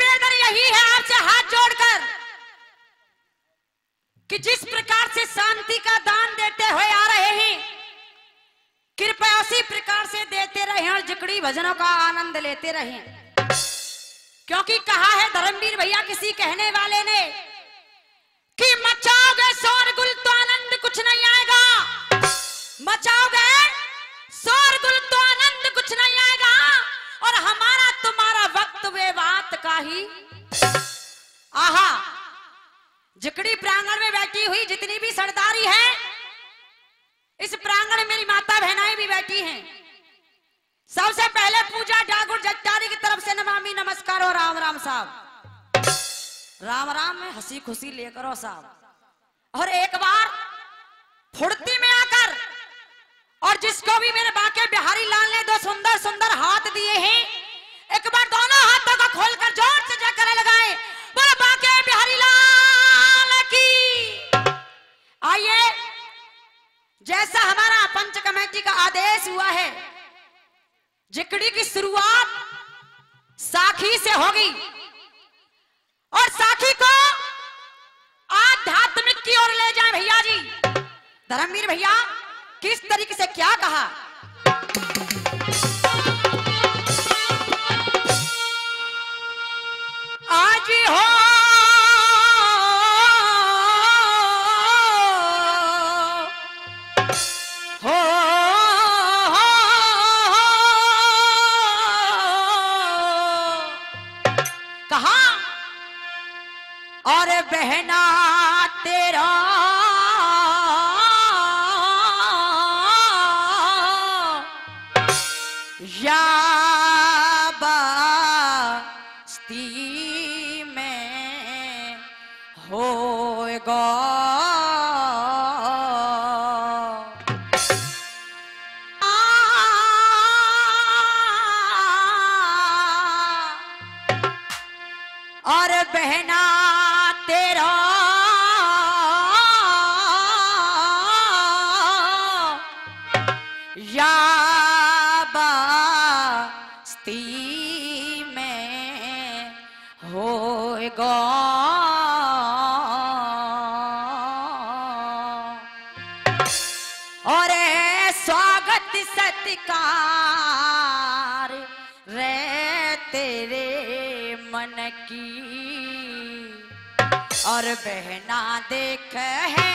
निवेदन यही है आपसे हाथ जोड़कर कि जिस प्रकार से शांति का दान देते हुए आ रहे हैं, कृपया उसी प्रकार से देते रहे और जिकड़ी भजनों का आनंद लेते रहे। क्योंकि कहा है धर्मवीर भैया किसी कहने वाले ने कि मचाओगे शोरगुल तो आनंद कुछ नहीं आएगा, मचाओगे शोरगुल तो आनंद कुछ नहीं आएगा, और हमारा तुम्हारा वक्त वे बात का ही। आहा, जिकड़ी प्रांगण में बैठी हुई जितनी भी सरदारी है, इस प्रांगण में मेरी माता बहनाएं भी बैठी हैं। सबसे पहले पूजा डागुर जट्टारी की तरफ से नमामि नमस्कार और राम राम साहब, राम राम में हंसी खुशी लेकर साहब। और एक बार फुर्ती में आकर, और जिसको भी मेरे बाके बिहारी लाल ने दो सुंदर सुंदर हाथ दिए हैं, एक बार दोनों हाथों को खोलकर जोर से जयकारा लगाए, बोलो बाके बिहारी लाल की। आइए, जैसा हमारा पंच कमेटी का आदेश हुआ है, जिकड़ी की शुरुआत साखी से होगी और साखी को आध्यात्मिक की ओर ले जाए। भैया जी धर्मवीर भैया किस तरीके से क्या कहा, आज हो और बहना तेरा या बस्ती में होगा, और बहना तेरा या बस्ती में होगा, और स्वागत सत्कार रे तेरे मन की, और बहना देख है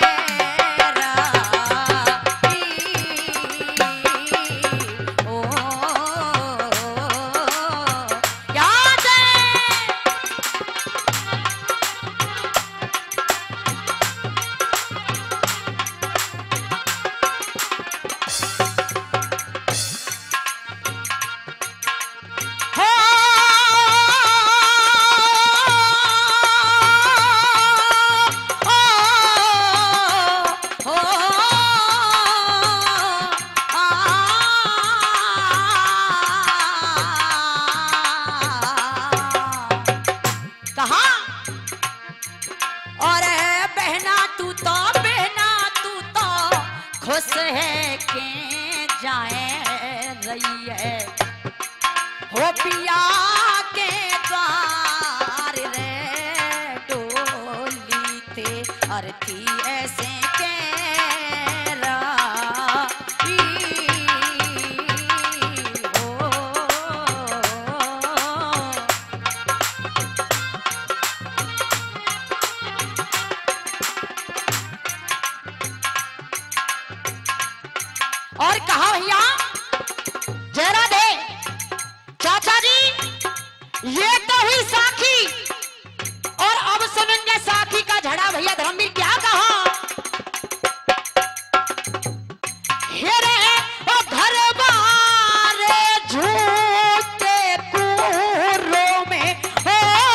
खुश है के जाए रही है हो पिया के द्वार रे, डोली थे अर्थी ऐसे के रही हो। और कहा भैया जरा दे चाचा जी, ये तो हुई साखी, और अब सुनेंगे साखी का झड़ा। भैया धर्मवीर क्या कहा, हेरे ओ घर बारे झूठे कूरों में हो,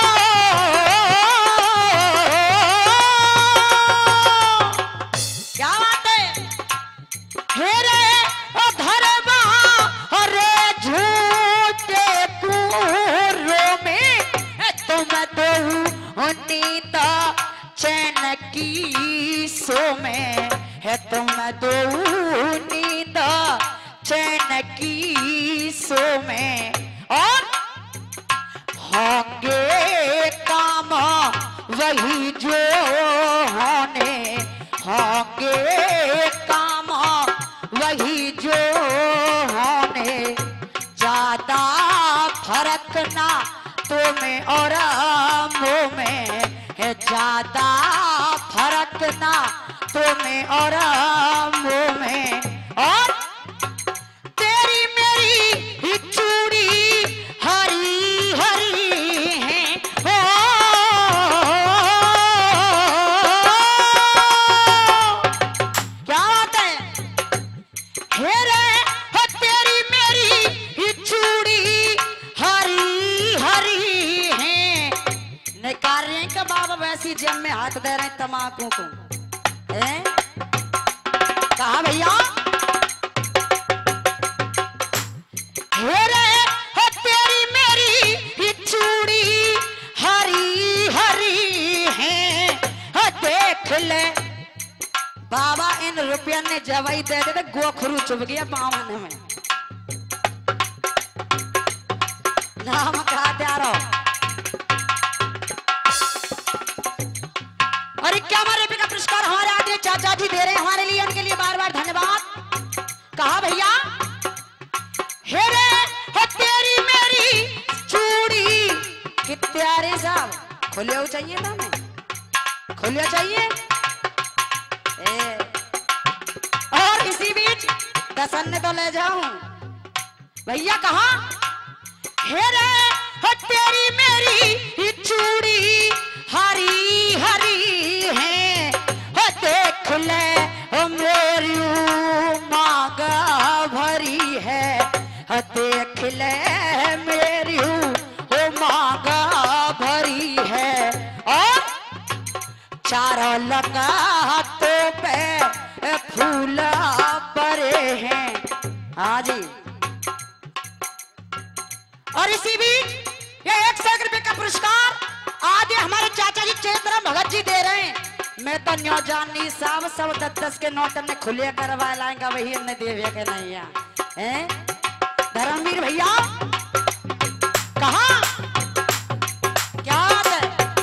क्या बात है, हेरे चैन की सो में है तुम दो नींद चैन की सो में, और होंगे वही जो होने होंगे काम, वही जो होने, ज्यादा फर्क ना तुम्हें और मुँह में है, ज्यादा फर्क ना तुम्हें और मुँह में। और तेरी मेरी ही चूड़ी हरी हरी है, क्या बात है, हेरे हो तेरी मेरी ही चूड़ी हरी हरी है। निकाल रहे हैं कि बाबा वैसी जेब में हाथ दे रहे हैं तमाकू को, कहा भैया हेरे हो तेरी मेरी ही चूड़ी हरी हरी है, देख ले बाबा इन रुपया ने जवाई दे दे गोखरू चुभ गया पावन में, नाम कहा त्यारो। अरे क्या हमारे का पुरस्कार हमारे आगे चाचा जी दे रहे हैं हमारे लिए, उनके लिए बार बार धन्यवाद। कहा भैया हेरे हो तेरी मेरी चूड़ी कित्यारे साहब, खोलियो चाहिए ना, मैं खोलियो चाहिए। और इसी बीच दसन तो ले जाऊं भैया, कहा हेरे हो तेरी मेरी ही चूड़ी हरी हरी है, देख ले हो मेरी मांगा भरी है, देख ले मेरी हो मांगा भरी है। और चारों लगातों पे फूल पड़े हैं, हाँ जी। और इसी बीच ये 100 रुपए का पुरस्कार आज हमारे चाचा जी चेतरा भगत जी दे रहे हैं। मैं तो न्यो जानी साहब सब 10-10 के नोट ने खुले करवा लाएंगा, वही हमने देवे के नहीं है। धर्मवीर भैया कहा क्या है,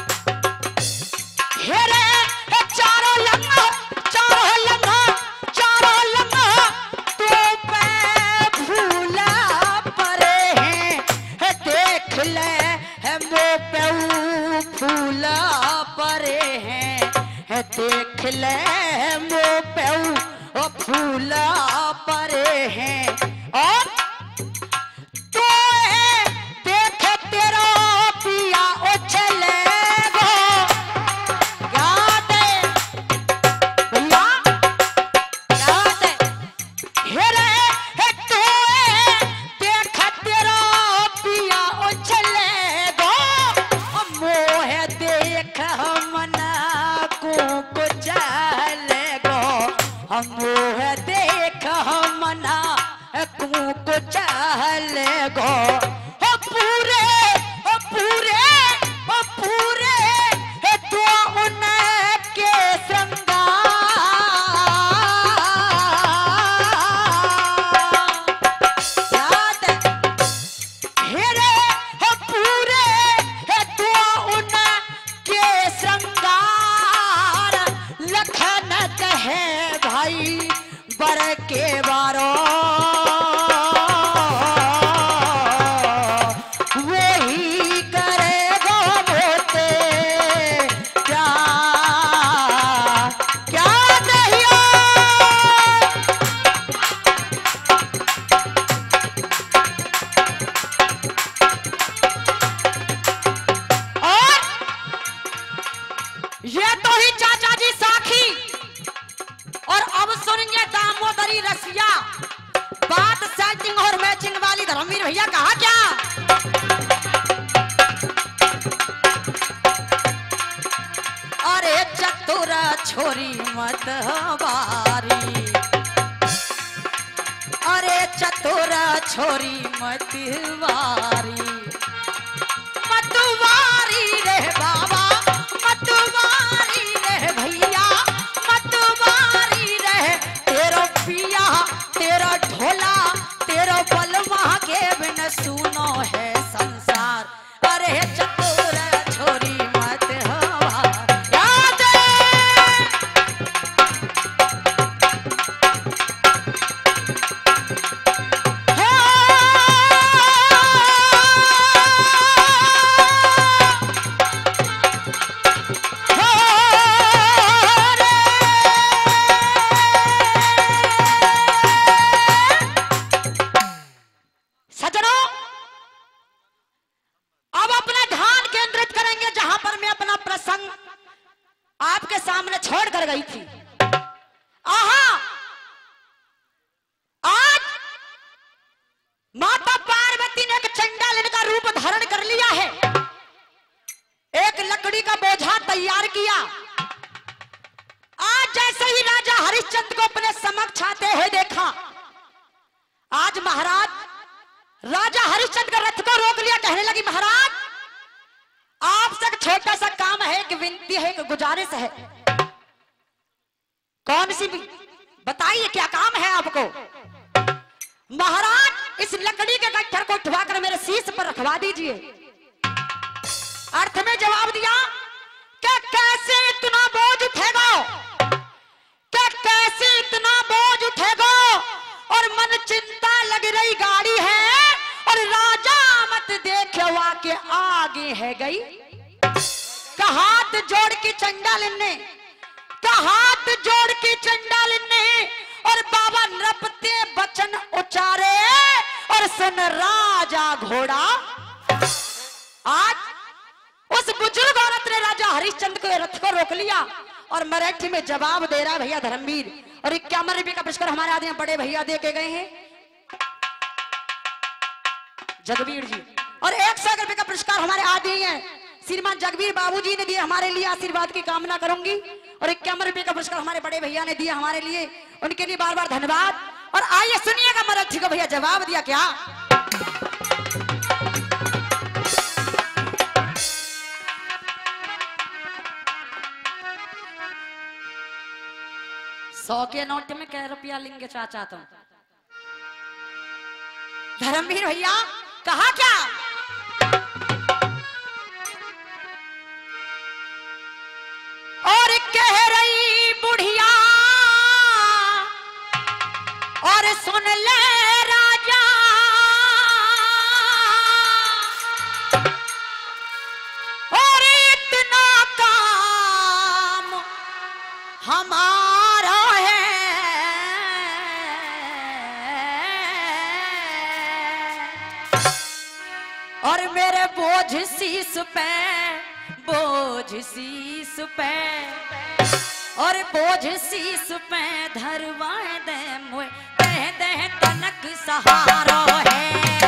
हेरे चारों लम्हा चारों लम्हा चारों लम्हा तो पे फूल पड़े हैं, देख ले मो पे फूल पड़े हैं, देख ले मो पे फूल पड़े हैं। और तो देख तेरा पिया उछले गो, याद है भैया याद है, हेरे तो देख तेरा पिया उछले गो, मोह देख मना को चले गो, मोह देख मना को चले गो, पूरे पूरे पूरे तो उनके श्रृंगार, याद हेरे पूरे तो उनके श्रृंगार, लखन कहे भाई बर के बारो, वही करेगा बोते क्या क्या दहिया। और ये तो ही चाचा जी साखी, और अब सुनेंगे दामोदरी रसिया, बात सेटिंग और मैचिंग वाली धर्मवीर भैया कहा क्या, अरे चतुर छोरी मत बारी, अरे चतुर छोरी मत वारी, मतवारी रे बाबा मतवारी रे भैया, मतवारी रे तेरो पिया तेरा ढोला तेरा बलवा के बिन सुनो है संसार, अरे चतुर छोरी मत हवा सामने छोड़कर गई थी। आहा, आज माता पार्वती ने एक चंडाल का रूप धारण कर लिया है। एक लकड़ी का बोझा तैयार किया। आज जैसे ही राजा हरिश्चंद्र को अपने समक्ष आते हुए देखा, आज महाराज राजा हरिश्चंद्र का रथ को रोक लिया। कहने लगी, महाराज आपसे एक छोटा सा काम है, एक विनती है, एक गुजारिश है। कौन सी? बताइए क्या काम है आपको? महाराज इस लकड़ी के गट्ठर को उठवाकर मेरे शीश पर रखवा दीजिए। अर्थ में जवाब दिया कि कैसे इतना बोझ उठेगा, कि कैसे इतना बोझ उठेगा, और मन चिंता लग रही गाड़ी है, और राजा मत देखे के आगे है गई। का हाथ जोड़ के चंडालिन ने, का हाथ जोड़ के चंडालिन ने, और बाबा नृपते वचन उच्चारे, और सुन राजा घोड़ा। आज उस बुजुर्ग औरत ने राजा हरिश्चंद्र के रथ को रोक लिया और मराठी में जवाब दे रहा है भैया धर्मवीर। और 51 रुपए का पुरस्कार हमारे आदमी बड़े भैया दे के गए हैं जगवीर जी, और 100 रुपए का पुरस्कार हमारे आदमी हैं श्रीमान जगवीर बाबूजी ने दिए। हमारे लिए आशीर्वाद की कामना करूंगी। और 51 रुपए का पुरस्कार हमारे बड़े भैया ने दिया हमारे लिए, उनके लिए बार बार धन्यवाद। और आइए सुनिएगा मराठी को भैया जवाब दिया क्या। सौ के नोट में क्या रुपया लेंगे चाचा तुम? धर्मवीर भैया कहा क्या? और कह रही बुढ़िया, और सुन ले राजा, और इतना काम हमारा है, और मेरे बोझ शीश पे, बोझ शीश पे, और बोझ शीश पे धरवा दे मुए, कह दे तनक सहारा है।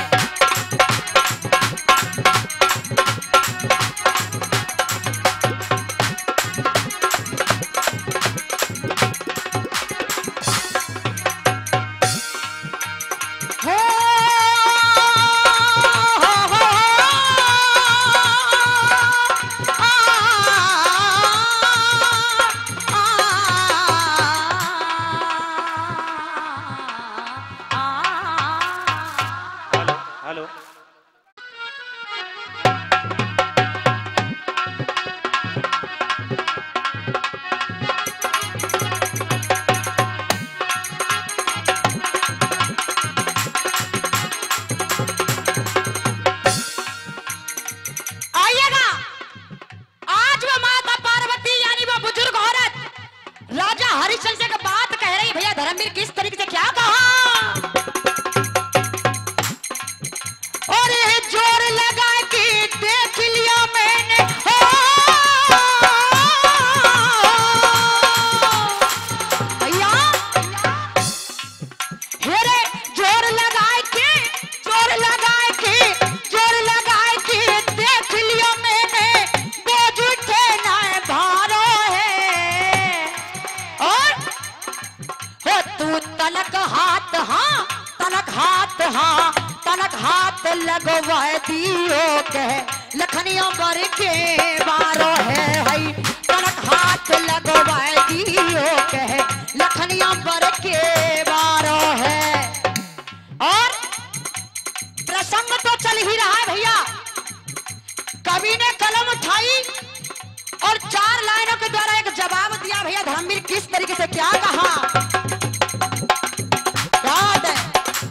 हरिश्चंद्र से बात कह रही भैया धर्मवीर किस तरीके से क्या कहा। और ये जोर लगा के देख लिया मैंने, भैया हेरे जोर लगा के, जोर लगा के, जोर लगा के देख लिया मैंने, बोझ उठे ना भारो है। और हो तू तलक हाथ, हाँ तलक हाथ, हाँ तलक हाथ लगवा दियो कह लखनियों बर के बारो है भाई, तलक हाथ लगवा दियो कह लखनियों बर के बारो है। और प्रसंग तो चल ही रहा है भैया, कवि ने कलम उठाई और 4 लाइनों के द्वारा एक जवाब दिया भैया धर्मवीर किस तरीके से क्या कहा। याद है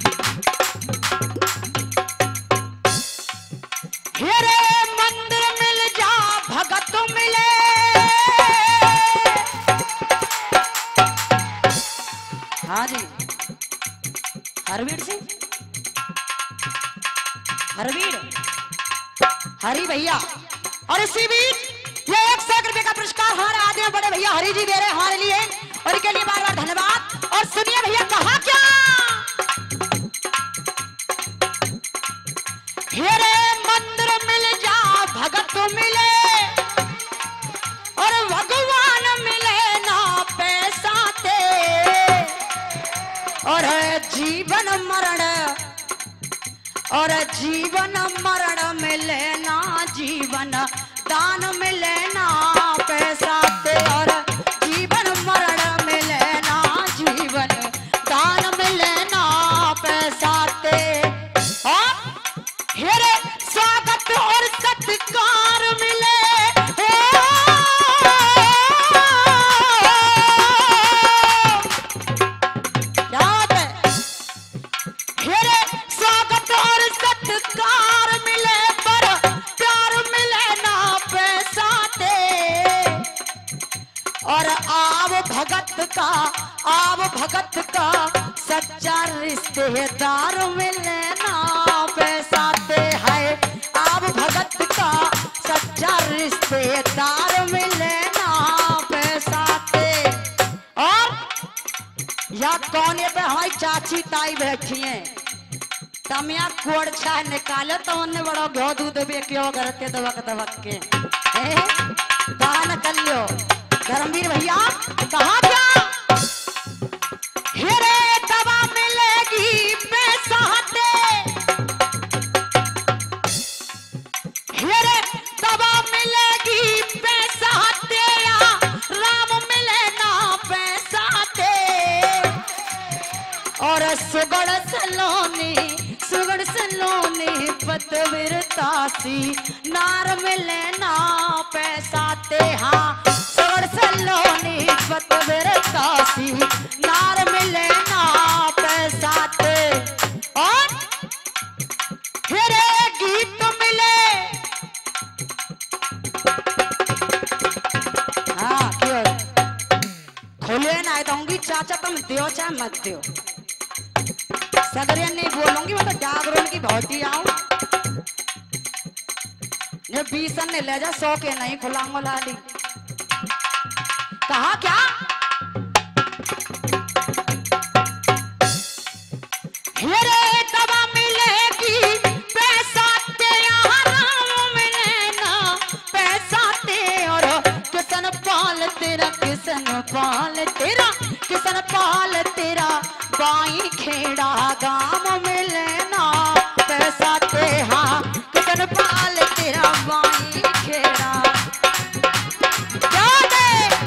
हेरे मंदिर मिल जा भगत मिले, हाँ जी हरवीर सिंह, हरवीर हरी भैया। और इसी बीच ये 100 रुपए का पुरस्कार हमारे आदमी बड़े भैया हरि जी दे रहे हैं हमारे लिए, और इनके लिए बार बार धन्यवाद। और सुनिए भैया कहा क्या, हेरे मंदिर मिल जा भगत मिले, और भगवान मिले ना पैसा ते, और जीवन मरण, और जीवन मरण मिले ना जीवन दान मिले ना पैसा ते, और जीवन मरण मिले ना जीवन दान मिले ना पैसा ते। हेरे स्वागत और सत्कार मिले, क्या बात है, हेरे स्वागत और सत्कार मिले, पर प्यार मिले ना पैसा ते, और आव भगत का सच्चा रिश्तेदार मिले ना पैसा ते है, आव भगत का सच्चा रिश्तेदार मिले ना पैसा ते। और या कोने पे हमारी चाची ताई बैठी हैं, तमिया कोड़ छा निकाले तो उन्हें बड़ा घो दूध भी क्यों करते दबक दबक के दान कर लियो। धर्मवीर भैया कहा क्या, हेरे दवा मिलेगी पैसा ते, हेरे दवा मिलेगी पैसा ते, राम मिले ना पैसा ते, और सुगड़ सलोनी पतवीरतासी नार मिले ना पैसा ते, हाँ सुगड़ सलोनी पतवीरतासी नार मिले ना पैसा ते। और फिर गीत मिले, हाँ क्यों खोले ना दूंगी चाचा, तुम दियो चाहे मत दियो, सगरिया नहीं बोलूंगी, मैं तो जागरण की भौती आऊं, ये 20 ने ले जा 100 के नहीं खुलाऊंगा लाली। कहा क्या, हेरे दवा मिलेगी पैसा ते, राम मिले ना पैसा ते, और किसन पाल तेरा किसन पाल तेरा बाई खेड़ा गाम मिले ना पैसा ते, हाँ किसन पाल तेरा बाई खेड़ा। क्या दे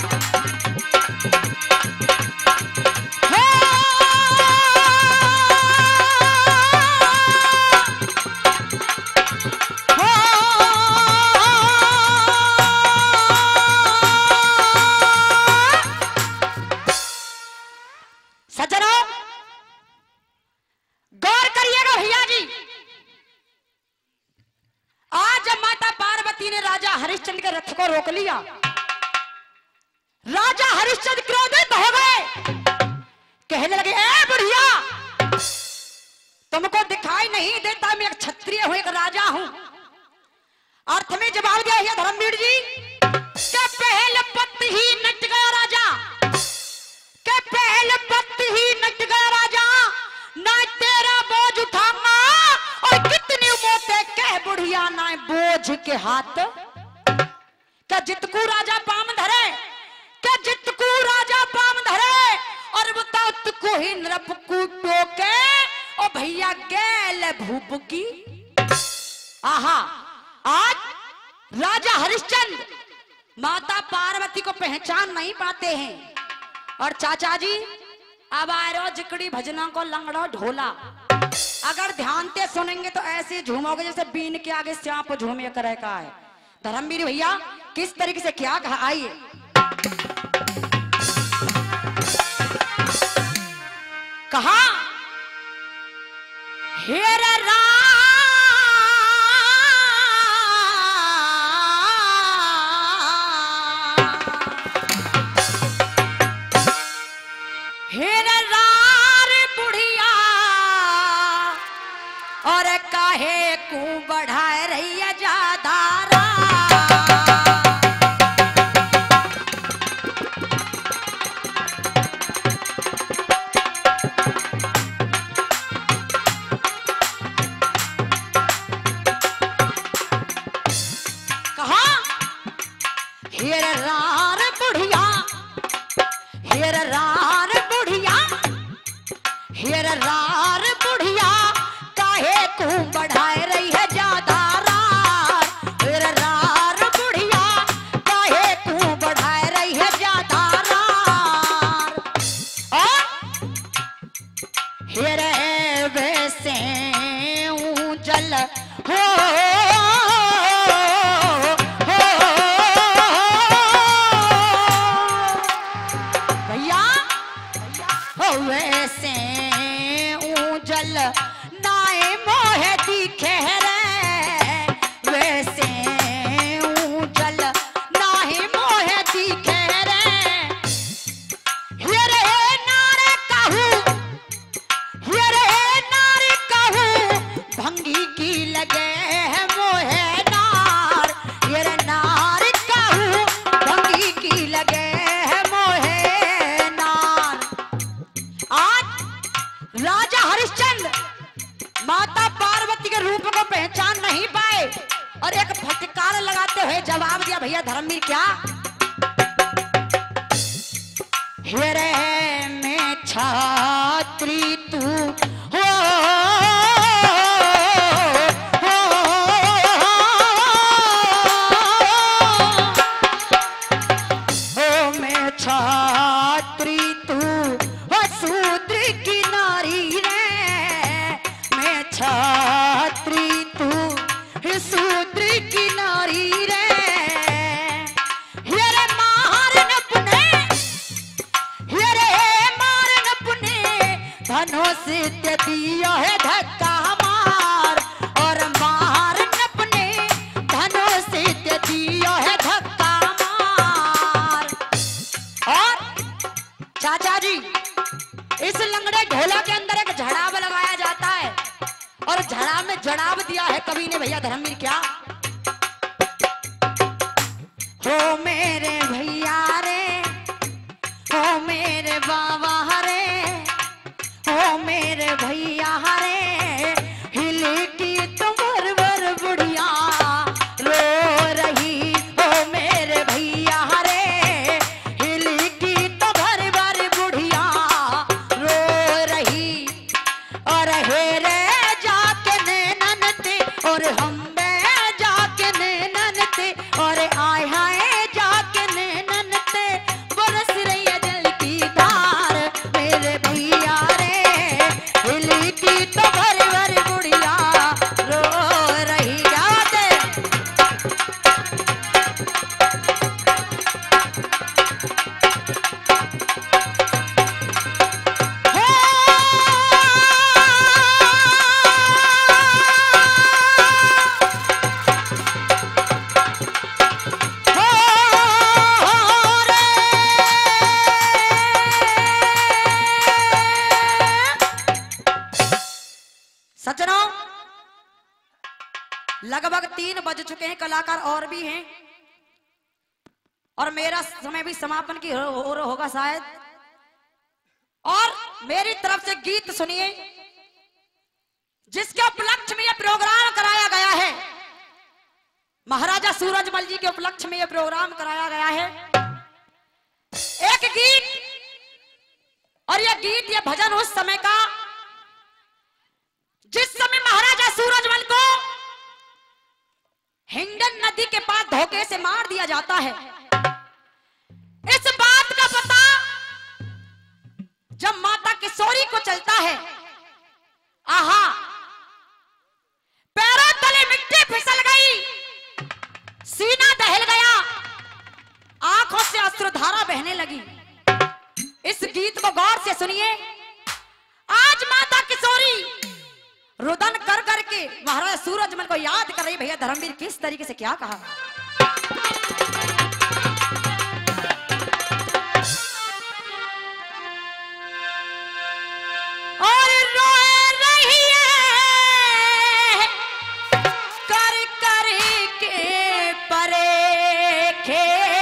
सज्जनों, गौर करिएगा भैया जी, आज जब माता पार्वती ने राजा हरिश्चंद्र के रथ को रोक लिया, राजा हरिश्चंद्र क्रोधित हो गए, कहने लगे ए बुढ़िया, तुमको दिखाई नहीं देता मैं एक क्षत्रिय हूं, एक राजा हूं। अर्थ में जवाब दिया है धर्मवीर जी के पहले पत्ती ही नट गया राजा, के पहले पत्ती ही नट गया राजा, ना तेरा बोझ उठाऊंगा, और कितनी मोटे कह बुढ़िया ना बोझ के हाथ, क्या जितकू राजा पाम धरे, क्या जितकू राजा पाम धरे, और बताओ तुको ही नरपकू टोके, ओ भैया गैल भूप की। आहा, आज राजा हरिश्चंद्र माता पार्वती को पहचान नहीं पाते हैं, और चाचा जी अब आरो जिकड़ी भजना को लंगड़ो ढोला, अगर ध्यान से सुनेंगे तो ऐसे झूमोगे जैसे बीन के आगे सांप झूमे करे का है। धर्मवीर भैया किस तरीके से क्या कहा, आइए। कहा हेरा और काहे को बढ़ाए रही ज्यादा कहा हेर रार बुढ़िया, हेर रार बुढ़िया, हेर रार बुढ़िया काहे तू बढ़ाए रही है ज्यादा रार, हेर रार बुढ़िया काहे तू बढ़ाए रही है ज्यादा रार। और हेर वैसे जल हो भैया हो वैसे ऊंजल नाए मोहे दिखे रे, वैसे ऊंजल नाए मोहे दिखे रे। हेरे नारे कहूँ, हेरे नारे कहूँ भंगी की लगे है मोहे नार, हेरे नार कहूँ भंगी की लगे है मोहे नार। आज राजा हरिश्चंद्र माता पार्वती के रूप को पहचान नहीं पाए और एक फटकार लगाते हुए जवाब दिया, भैया धर्मवीर क्या? हेरे में छात्री तू हो, में छात्री तू हो शूद्र की नारी रे, मैं छात्री तू शूद्र की नारी रे। हेरे मारन पुने, हेरे मारन पुने धनुष ते दिया है धक्का मार, और मारन पुने धनुष ते दिया है धक्का मार। और चाचा जी इस लंगड़े ढोला के अंदर एक झड़ाव लगाया जाता है और झड़ा में जड़ाव दिया है कवि ने, भैया धर्मवीर क्या? हो मेरे भैया रे, हो मेरे बाबा रे, हो मेरे भैया रे, हिली की तुमर वर बुढ़िया रो रही, हो मेरे भैया रे, हिली की तुमर वर बुढ़िया रो रही। और हेरे जाके नैनन ते और हम जाके नैनन ते, और आए हाय जाके नैनन ते बरस रही है दिल की धार, मेरे भैया रे हिली की तो भर भर बुढ़िया रो रही। जाते सज्जनों लगभग 3 बज चुके हैं, कलाकार और भी हैं और मेरा समय भी समापन की होगा शायद। और मेरी तरफ से गीत सुनिए जिसके उपलक्ष्य में यह प्रोग्राम कराया गया है, महाराजा सूरजमल जी के उपलक्ष्य में यह प्रोग्राम कराया गया है। एक गीत, और यह गीत यह भजन उस समय का जिस समय महाराजा सूरजमल को हिंडन नदी के पास धोखे से मार दिया जाता है। इस बात का पता जब माता किशोरी को चलता है, आहा पैरों तले मिट्टी फिसल गई, सीना दहल गया, आंखों से अश्रुधारा बहने लगी। इस गीत को गौर से सुनिए। आज माता किशोरी रुदन कर करके महाराज सूरजमल को याद कर रही। भैया धर्मवीर किस तरीके से क्या कहा? और रोए रही है कर कर के परेखे,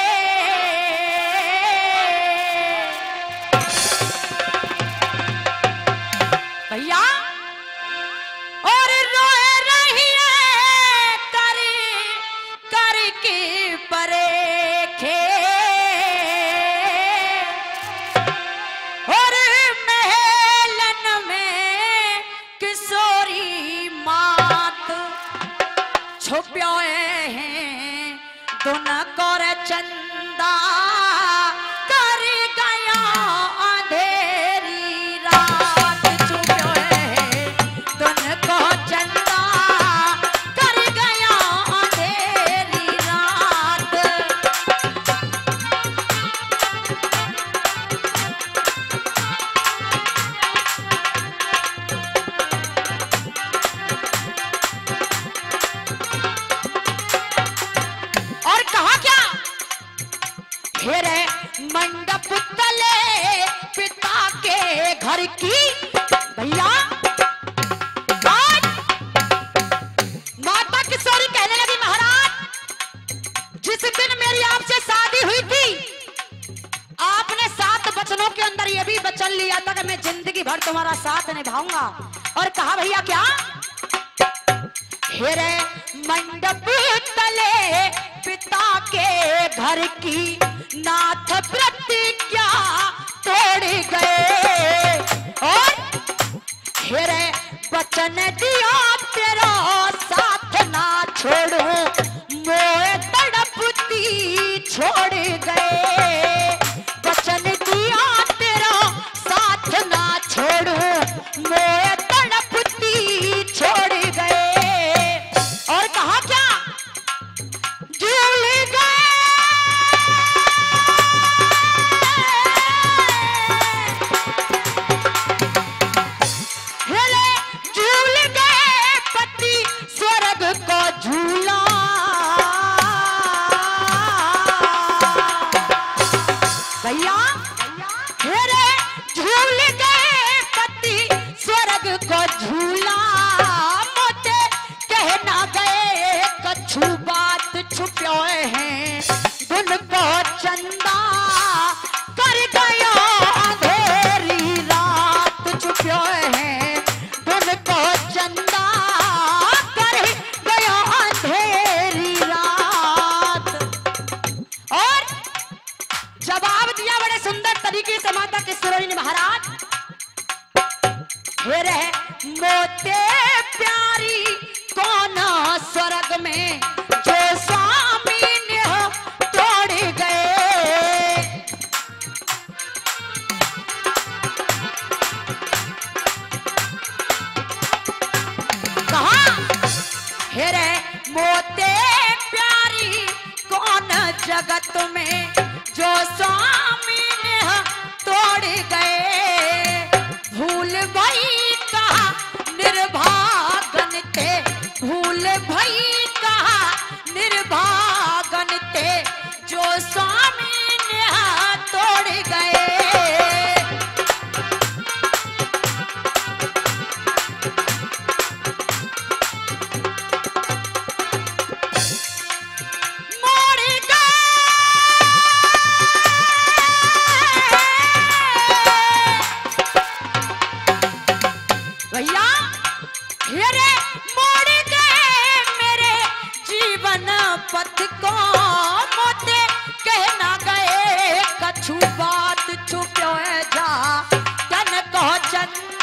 भैया और रोए रही है कर कर की परेखे और महलन में किशोरी मात छुप्यो हैं दुन कर चंदा कर गया अंधेरी रात छुप्यो हैं दुन को चंदा कर गया अंधेरी रात। और कहा क्या घेरे मंडप तले पिता के घर की भैया आज माता किशोरी कहने लगी महाराज जिस दिन मेरी आपसे शादी हुई थी आपने 7 वचनों के अंदर यह भी वचन लिया था कि मैं जिंदगी भर तुम्हारा साथ निभाऊंगा। और कहा भैया क्या हेरे मंडप तले पिता के घर की नाथ प्रतिज्ञा तोड़ गए और हेरे वचन दिया तेरा साथ ना छोड़ू मोए तड़पती छोड़ गए वचन दिया तेरा साथ ना छोड़ू मोए तड़पती छोड़ गए। और कहा क्या झूल गए हेले झूल गए पति स्वर्ग को झूला भैया हेरे झूल गए पति स्वर्ग को झूला मोते कहना गए कछु बात छुप्यो हैं दुन को चंदा कर गया अंधेरी रात छुप्यो हैं दुन को चंदा कर गया अंधेरी रात। और जवाब दिया बड़े सुंदर तरीके से माता किशोरी ने महाराज हेरे मोते प्यारी कौन स्वर्ग में जो स्वामी ने तोड़ गए। कहा हेरे मोते प्यारी कौन जगत में जो स्वामी ने तोड़ गए भूल भई कहा निर्भागन थे भूल भई कहा निर्भागन थे जो स्वामी ने तोड़ गए। भैया हेरे मोड़ गए मेरे जीवन पथ को मोते कहना गए कछु बात छुप्यो है जा तन को चंदा